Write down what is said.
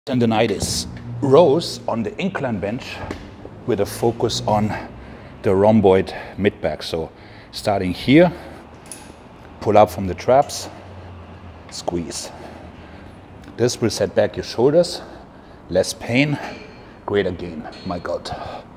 Tendonitis rows on the incline bench with a focus on the rhomboid mid-back. So starting here, pull up from the traps, squeeze. This will set back your shoulders, less pain, greater gain. My God.